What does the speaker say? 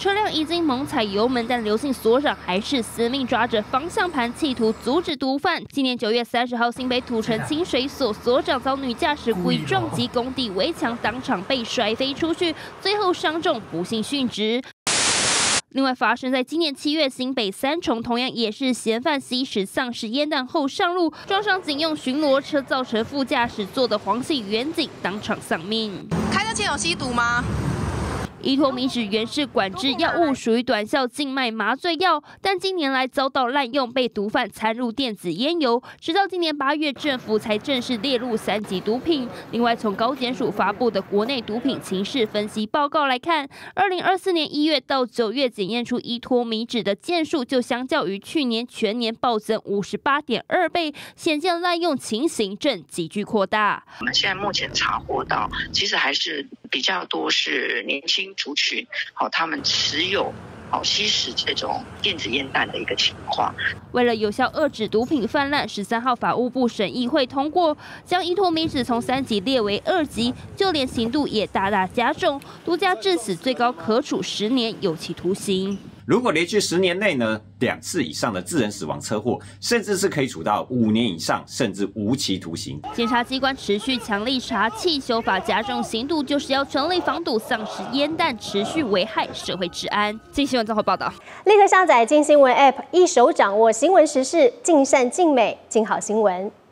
车辆已经猛踩油门，但刘姓所长还是死命抓着方向盘，企图阻止毒贩。今年9月30号，新北土城清水所所长遭女驾驶故意撞击工地围墙，当场被摔飞出去，最后伤重，不幸殉职。另外，发生在今年7月，新北三重同样也是嫌犯吸食丧尸烟弹后上路，撞上警用巡逻车，造成副驾驶座的黄姓员警当场丧命。 开车前有吸毒吗？ 依托米脂原是管制药物，属于短效静脉麻醉药，但近年来遭到滥用，被毒贩掺入电子烟油，直到今年8月，政府才正式列入3级毒品。另外，从高检署发布的国内毒品情势分析报告来看，2024年1月到9月检验出依托米脂的件数，就相较于去年全年暴增58.2倍，显见滥用情形正急剧扩大。 我们现在目前查获到，其实还是比较多是年轻族群，他们持有吸食这种电子烟弹的一个情况。 为了有效遏止毒品泛滥，13号法务部审议会通过，将依托米脂从3级列为2级，就连刑度也大大加重，毒驾致死最高可处10年有期徒刑。 如果连续10年内呢2次以上的致人死亡车祸，甚至是可以处到5年以上，甚至无期徒刑。 检察机关持续强力查缉，修法加重刑度，就是要全力防堵丧尸烟弹持续危害社会治安。今新闻综合报道， 立刻下载今新闻 App， 一手掌握新闻时事，尽善尽美，尽好新闻。